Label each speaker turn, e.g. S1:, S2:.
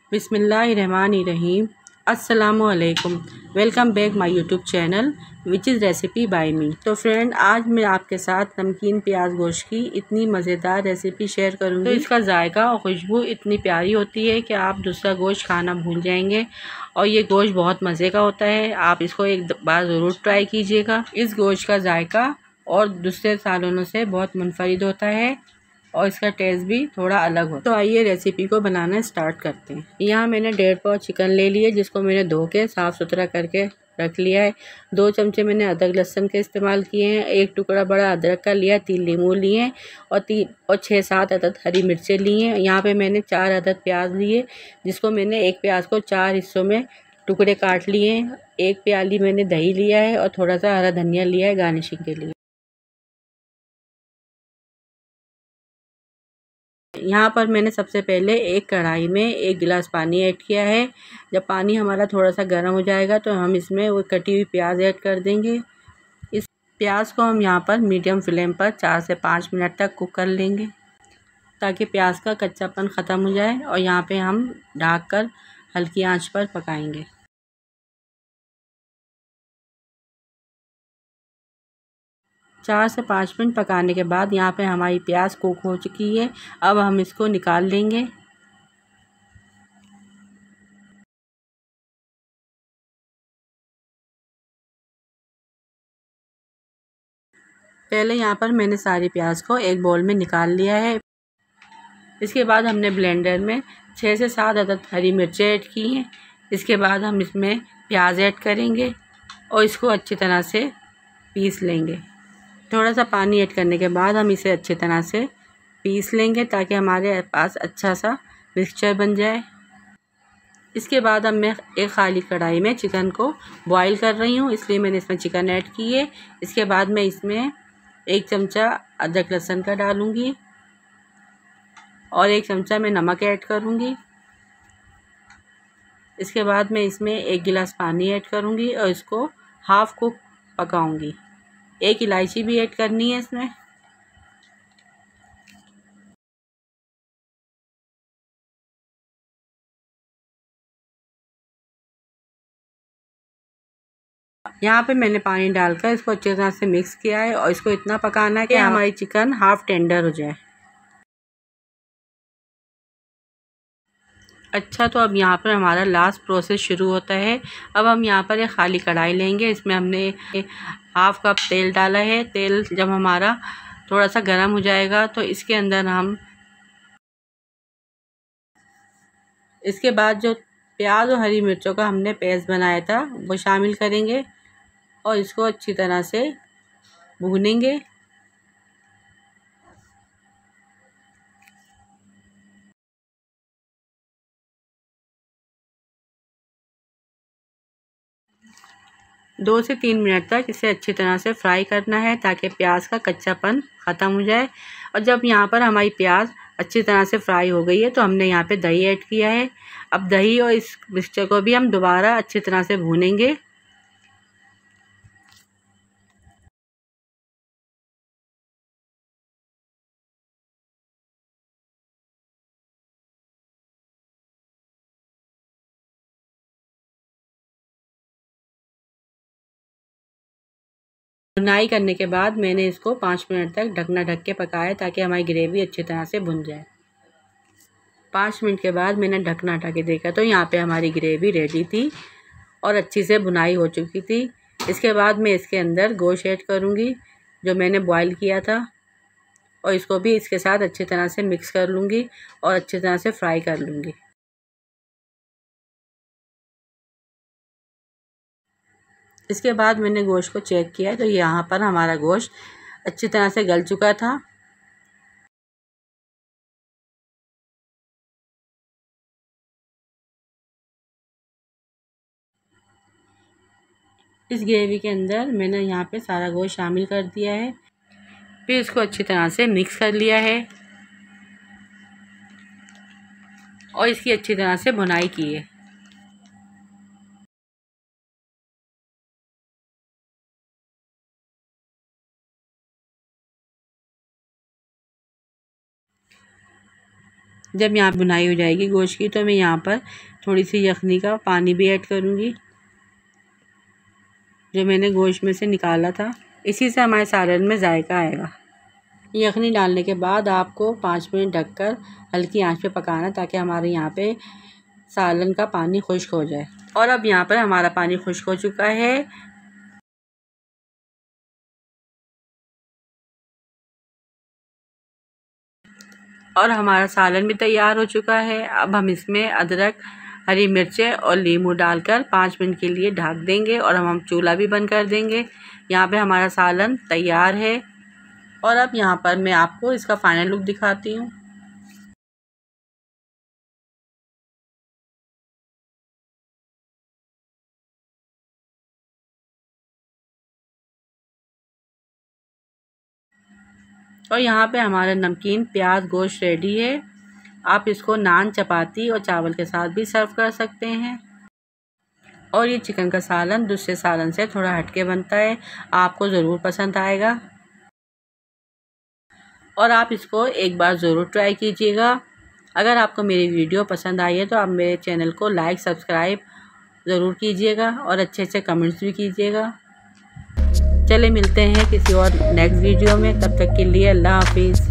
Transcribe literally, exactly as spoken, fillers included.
S1: बिस्मिल्लाहिर्रहमानिर्रहीम। अस्सलामुअलैकुम। Welcome back my YouTube channel which is recipe by me. तो friend, आज मैं आपके साथ नमकीन प्याज गोश्त की इतनी मज़ेदार रेसिपी शेयर करूंगी। तो इसका जायका और खुशबू इतनी प्यारी होती है कि आप दूसरा गोश्त खाना भूल जाएंगे। और ये गोश्त बहुत मज़े का होता है, आप इसको एक बार ज़रूर ट्राई कीजिएगा। इस गोश्त का जायका और दूसरे सालों से बहुत मुनफरिद होता है और इसका टेस्ट भी थोड़ा अलग हो। तो आइए रेसिपी को बनाना स्टार्ट करते हैं। यहाँ मैंने डेढ़ पाव चिकन ले लिए, जिसको मैंने धो के साफ़ सुथरा करके रख लिया है। दो चमचे मैंने अदरक लहसुन के इस्तेमाल किए हैं। एक टुकड़ा बड़ा अदरक का लिया, तीन लीमू लिए हैं और तीन और छः सात अदद हरी मिर्चें ली हैं। यहाँ पे मैंने चार अदद प्याज लिए, जिसको मैंने एक प्याज को चार हिस्सों में टुकड़े काट लिए हैं। एक प्याली मैंने दही लिया है और थोड़ा सा हरा धनिया लिया है गार्निशिंग के लिए। यहाँ पर मैंने सबसे पहले एक कढ़ाई में एक गिलास पानी ऐड किया है। जब पानी हमारा थोड़ा सा गर्म हो जाएगा तो हम इसमें वो कटी हुई प्याज ऐड कर देंगे। इस प्याज को हम यहाँ पर मीडियम फ्लेम पर चार से पाँच मिनट तक कुक कर लेंगे, ताकि प्याज का कच्चापन ख़त्म हो जाए। और यहाँ पे हम ढक कर हल्की आंच पर पकाएंगे। चार से पाँच मिनट पकाने के बाद यहाँ पे हमारी प्याज कुक हो चुकी है। अब हम इसको निकाल लेंगे। पहले यहाँ पर मैंने सारी प्याज को एक बाउल में निकाल लिया है। इसके बाद हमने ब्लेंडर में छः से सात अदद हरी मिर्चें ऐड की हैं। इसके बाद हम इसमें प्याज ऐड करेंगे और इसको अच्छी तरह से पीस लेंगे। थोड़ा सा पानी ऐड करने के बाद हम इसे अच्छी तरह से पीस लेंगे, ताकि हमारे पास अच्छा सा मिक्सचर बन जाए। इसके बाद अब मैं एक खाली कढ़ाई में चिकन को बॉईल कर रही हूँ, इसलिए मैंने इसमें चिकन ऐड की है। इसके बाद मैं इसमें एक चमचा अदरक लहसुन का डालूँगी और एक चमचा मैं नमक ऐड करूँगी। इसके बाद मैं इसमें एक गिलास पानी ऐड करूँगी और इसको हाफ़ कुक पकाऊँगी। एक इलायची भी ऐड करनी है इसमें। यहाँ पे मैंने पानी डालकर इसको अच्छी तरह से मिक्स किया है और इसको इतना पकाना है कि हमारी चिकन हाफ़ टेंडर हो जाए। अच्छा, तो अब यहाँ पर हमारा लास्ट प्रोसेस शुरू होता है। अब हम यहाँ पर एक खाली कढ़ाई लेंगे, इसमें हमने हाफ़ कप तेल डाला है। तेल जब हमारा थोड़ा सा गर्म हो जाएगा तो इसके अंदर हम इसके बाद जो प्याज और हरी मिर्चों का हमने पेस्ट बनाया था वो शामिल करेंगे और इसको अच्छी तरह से भूनेंगे। दो से तीन मिनट तक इसे अच्छी तरह से फ्राई करना है, ताकि प्याज का कच्चापन ख़त्म हो जाए। और जब यहाँ पर हमारी प्याज अच्छी तरह से फ्राई हो गई है तो हमने यहाँ पे दही ऐड किया है। अब दही और इस मिक्सचर को भी हम दोबारा अच्छी तरह से भूनेंगे। भुनाई करने के बाद मैंने इसको पाँच मिनट तक ढकना ढक के पकाया, ताकि हमारी ग्रेवी अच्छी तरह से भुन जाए। पाँच मिनट के बाद मैंने ढकना हटा के देखा तो यहाँ पे हमारी ग्रेवी रेडी थी और अच्छी से भुनाई हो चुकी थी। इसके बाद मैं इसके अंदर गोश्त ऐड करूँगी जो मैंने बॉईल किया था, और इसको भी इसके साथ अच्छी तरह से मिक्स कर लूँगी और अच्छी तरह से फ्राई कर लूँगी। इसके बाद मैंने गोश्त को चेक किया तो यहाँ पर हमारा गोश्त अच्छी तरह से गल चुका था। इस ग्रेवी के अंदर मैंने यहाँ पे सारा गोश्त शामिल कर दिया है, फिर इसको अच्छी तरह से मिक्स कर लिया है और इसकी अच्छी तरह से भुनाई की है। जब यहाँ बुनाई हो जाएगी गोश्त की तो मैं यहाँ पर थोड़ी सी यखनी का पानी भी ऐड करूँगी जो मैंने गोश्त में से निकाला था। इसी से हमारे सालन में जायका आएगा। यखनी डालने के बाद आपको पाँच मिनट ढककर हल्की आंच पे पकाना ताकि हमारे यहाँ पे सालन का पानी खुश्क हो जाए। और अब यहाँ पर हमारा पानी खुश्क हो चुका है। और हमारा सालन भी तैयार हो चुका है। अब हम इसमें अदरक, हरी मिर्चें और नींबू डालकर पाँच मिनट के लिए ढक देंगे और हम हम चूल्हा भी बंद कर देंगे। यहाँ पे हमारा सालन तैयार है। और अब यहाँ पर मैं आपको इसका फाइनल लुक दिखाती हूँ। और यहाँ पे हमारा नमकीन प्याज गोश्त रेडी है। आप इसको नान, चपाती और चावल के साथ भी सर्व कर सकते हैं। और ये चिकन का सालन दूसरे सालन से थोड़ा हटके बनता है, आपको ज़रूर पसंद आएगा। और आप इसको एक बार ज़रूर ट्राई कीजिएगा। अगर आपको मेरी वीडियो पसंद आई है तो आप मेरे चैनल को लाइक, सब्सक्राइब ज़रूर कीजिएगा और अच्छे अच्छे कमेंट्स भी कीजिएगा। चले मिलते हैं किसी और नेक्स्ट वीडियो में, तब तक के लिए अल्लाह हाफिज़।